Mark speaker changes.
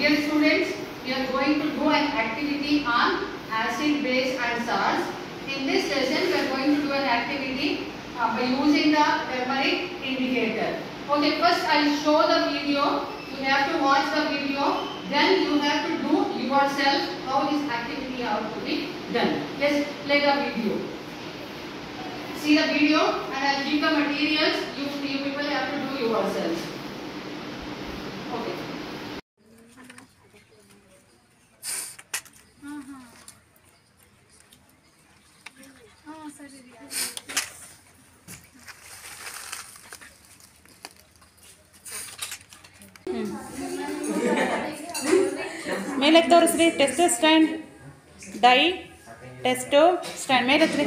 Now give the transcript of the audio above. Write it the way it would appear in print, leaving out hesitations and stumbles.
Speaker 1: Dear students, we are going to do an activity on acid, base and salts. In this lesson, we are going to do an activity by using the turmeric indicator. Okay, first I will show the video. You have to watch the video. Then you have to do yourself how this activity has to be done. Let's play the video. See the video and I will give the materials. You people have to do yourselves. Okay.
Speaker 2: ಮೇಲೆ ತೋರಿಸ್ರಿ test stand die test stand ಮೇಲೆ ಹತ್ರಿ